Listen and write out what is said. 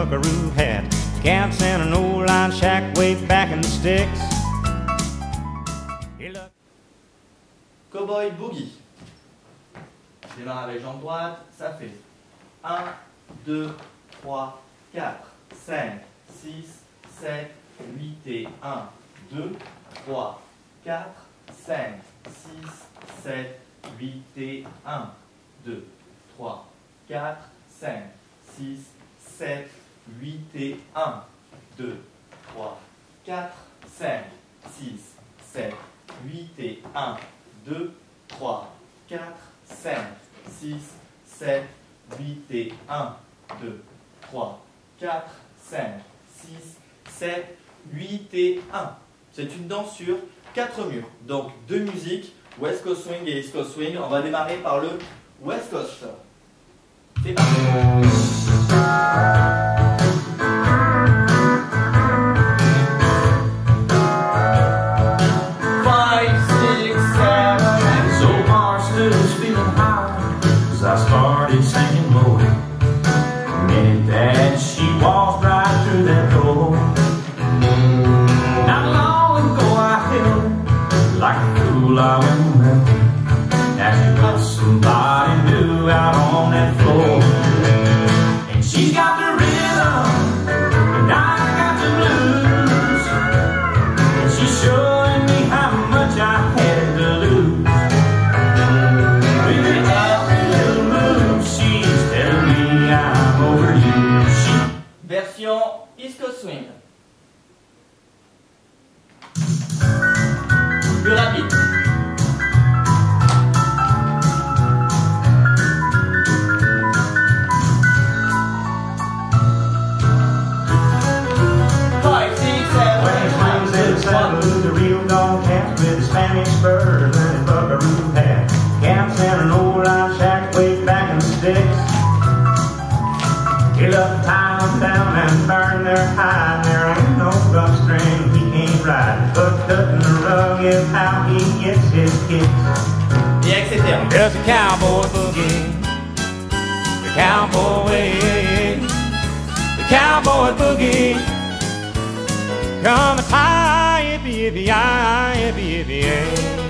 buckaroo hat. Camps in an old line shack way back in the sticks. Cowboy Boogie. Je démarre avec jambe droite, ça fait 1, 2, 3, 4, 5, 6, 7, 8 et 1, 2, 3, 4, 5, 6, 7, 8 et 1, 2, 3, 4, 5, 6, 7, 8 et 1, 2, 3, 4, 5, 6, 7, 8 et 1, 2, 3, 4, 5, 6, 7, 8 et 1, 2, 3, 4, 5, 6, 7, 8 et 1. C'est une danse sur 4 murs. Donc 2 musiques, West Coast Swing et East Coast Swing. On va démarrer par le West Coast. C'est parti. 'Cause I started singing low. The minute that she walked right through that door. Not long ago I held her like a fool I went left. Now she was somebody new out on that floor. And she's got the rhythm and I got the blues. And she's showing me how much I had to lose. Version East Coast Swing. Plus rapide. The real dog cats with the Spanish spurs and his buckaroo hat. Camps in an old line shack way back in the sticks. He loved to tie them down and burn their hide. There ain't no rough string he can't ride. Hooked up in the rug is how he gets his kicks. Et etc. There's a cowboy boogie, the cowboy way, the cowboy boogie. Come and tie, yippee, yippee, yippee, yippee, yippee.